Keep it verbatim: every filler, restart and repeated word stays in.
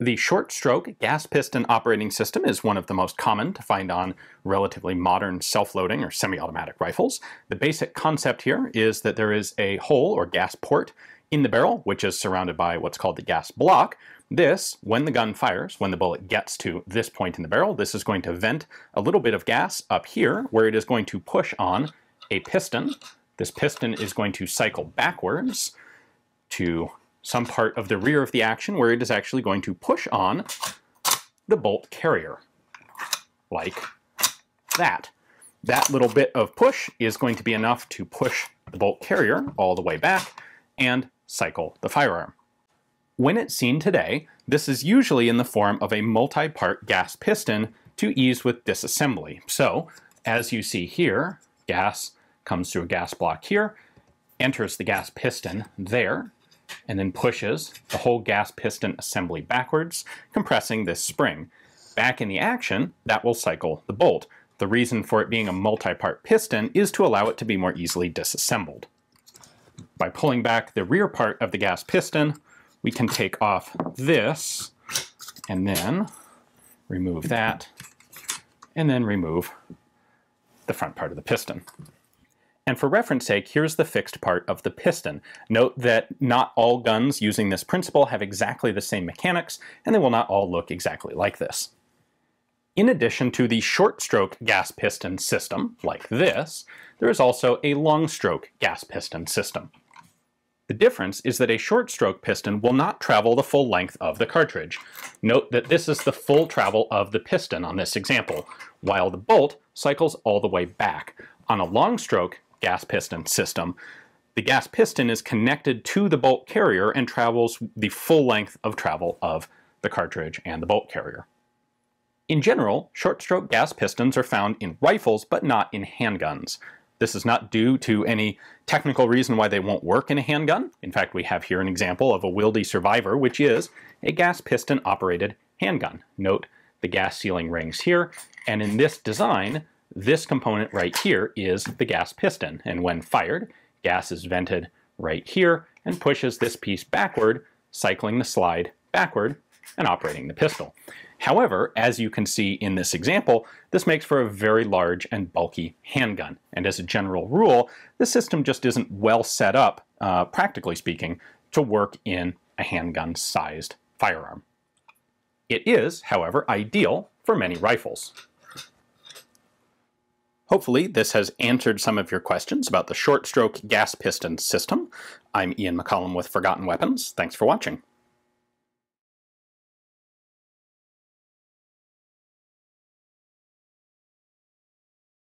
The short-stroke gas piston operating system is one of the most common to find on relatively modern self-loading or semi-automatic rifles. The basic concept here is that there is a hole or gas port in the barrel, which is surrounded by what's called the gas block. This, when the gun fires, when the bullet gets to this point in the barrel, this is going to vent a little bit of gas up here where it is going to push on a piston. This piston is going to cycle backwards to some part of the rear of the action where it is actually going to push on the bolt carrier, like that. That little bit of push is going to be enough to push the bolt carrier all the way back and cycle the firearm. When it's seen today, this is usually in the form of a multi-part gas piston to ease with disassembly. So, as you see here, gas comes through a gas block here, enters the gas piston there, and then pushes the whole gas piston assembly backwards, compressing this spring. Back in the action, that will cycle the bolt. The reason for it being a multi-part piston is to allow it to be more easily disassembled. By pulling back the rear part of the gas piston, we can take off this, and then remove that, and then remove the front part of the piston. And for reference sake, here's the fixed part of the piston. Note that not all guns using this principle have exactly the same mechanics, and they will not all look exactly like this. In addition to the short-stroke gas piston system, like this, there is also a long-stroke gas piston system. The difference is that a short-stroke piston will not travel the full length of the cartridge. Note that this is the full travel of the piston on this example, while the bolt cycles all the way back. On a long-stroke gas piston system, the gas piston is connected to the bolt carrier and travels the full length of travel of the cartridge and the bolt carrier. In general, short-stroke gas pistons are found in rifles, but not in handguns. This is not due to any technical reason why they won't work in a handgun. In fact, we have here an example of a Wildy Survivor, which is a gas piston-operated handgun. Note the gas sealing rings here, and in this design, this component right here is the gas piston, and when fired, gas is vented right here and pushes this piece backward, cycling the slide backward and operating the pistol. However, as you can see in this example, this makes for a very large and bulky handgun, and as a general rule, the system just isn't well set up, uh, practically speaking, to work in a handgun-sized firearm. It is, however, ideal for many rifles. Hopefully this has answered some of your questions about the short-stroke gas piston system. I'm Ian McCollum with Forgotten Weapons. Thanks for watching.